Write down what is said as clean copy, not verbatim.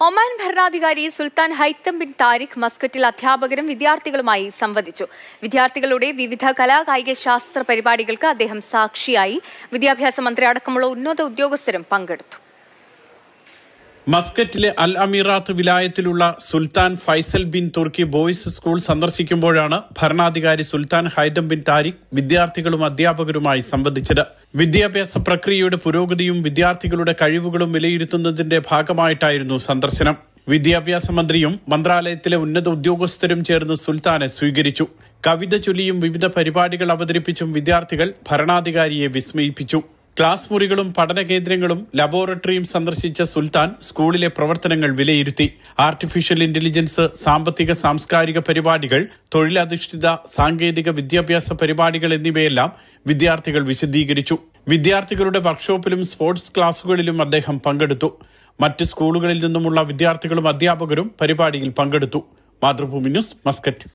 Oman ഭരണാധികാരി സുൽത്താൻ Haitham bin Tariq മസ്കറ്റിൽ അധ്യാപകരും വിദ്യാർത്ഥികളുമായി സംവദിച്ചു. വിദ്യാർത്ഥികളുടെ വിവിധ കലാകായിക ശാസ്ത്ര പരിപാടികൾക്ക് അദ്ദേഹം സാക്ഷിയായി. വിദ്യാഭ്യാസ മന്ത്രി അടക്കമുള്ള ഉന്നത ഉദ്യോഗസ്ഥരും പങ്കെടുത്തു. മസ്കറ്റിലെ അൽ അമീറാത്ത് വിലായത്തിലുള്ള Sultan Faisal bin Turki boys school സന്ദർശിക്കുമ്പോഴാണ് ഭരണാധികാരി സുൽത്താൻ ഹൈതം ബിൻ താരിഖ് വിദ്യാർത്ഥികളും അധ്യാപകരുമായി സംവദിച്ചത്. വിദ്യാഭ്യാസ പ്രക്രിയയുടെ പുരോഗതിയും വിദ്യാർത്ഥികളുടെ കഴിവുകളും വിലയിരുത്തുന്നതിന്റെ ഭാഗമായിട്ടായിരുന്നു സന്ദർശനം. വിദ്യാഭ്യാസ മന്ത്രിയും മന്ത്രാലയത്തിലെ ഉന്നത ഉദ്യോഗസ്ഥരും ചേർന്ന് സുൽത്താനെ സ്വീകരിച്ചു. കവിത ചൊല്ലിയും വിവിധ പരിപാടികൾ അവതരിപ്പിച്ചും വിദ്യാർത്ഥികൾ ഭരണാധികാരിയെ വിസ്മയിപ്പിച്ചു. ക്ലാസ് മുറികളും പഠന കേന്ദ്രങ്ങളും ലബോറട്ടറിയും സന്ദർശിച്ച സുൽത്താൻ സ്കൂളിലെ പ്രവർത്തനങ്ങൾ വിലയിരുത്തി. ആർട്ടിഫിഷ്യൽ ഇന്റലിജൻസ്, സാമ്പത്തിക സാംസ്കാരിക പരിപാടികൾ, തൊഴിലധിഷ്ഠിത സാങ്കേതിക വിദ്യാഭ്യാസ പരിപാടികൾ എന്നിവയെല്ലാം വിദ്യാർത്ഥികൾ വിശദീകരിച്ചു. വിദ്യാർത്ഥികളുടെ വർക്ക്ഷോപ്പിലും സ്പോർട്സ് ക്ലാസുകളിലും അദ്ദേഹം പങ്കെടുത്തു. മറ്റ് സ്കൂളുകളിൽ നിന്നുമുള്ള വിദ്യാർത്ഥികളും അധ്യാപകരും പരിപാടിയിൽ പങ്കെടുത്തു. Mathrubhumi news, Muscat.